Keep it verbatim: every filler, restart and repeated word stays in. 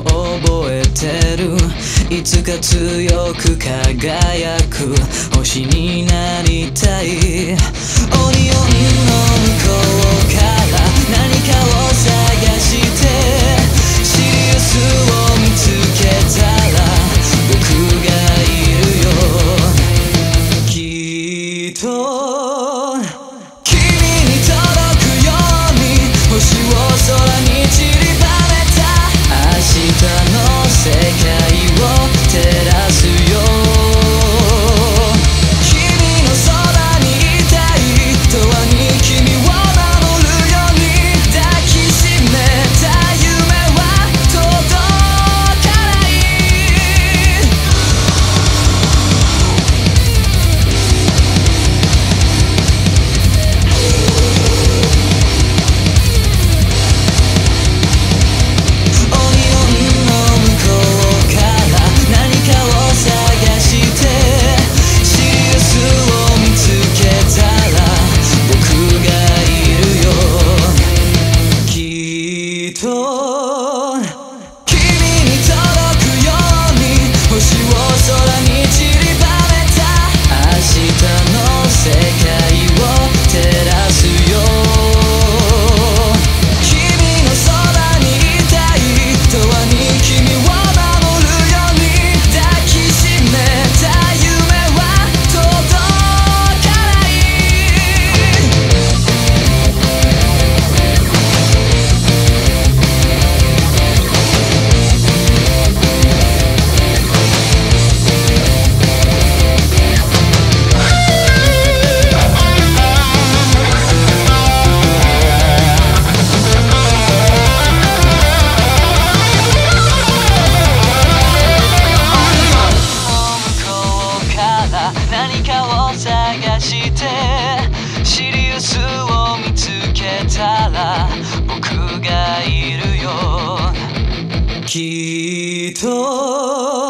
覚えてる。いつか強く輝く星になりたい。オリオンの向こうから何かを探してシリウスを見つけたら僕がいるよ。きっと君に届くように星を空に散りばめた明日の世界を照らすよ。君のそばにいたい永遠に君を守るように抱きしめた夢は届かない。オリオンの向こうから何かを探してシリウスを見つけたら僕がいるよ。きっと君に届くように星を空に散りばめた明日の世界を照らすよ。君のそばにいたい永遠に君を守るように抱きしめた夢は届かない。向こうから何かを探してシリウスを見つけたら僕がいるよ。きっと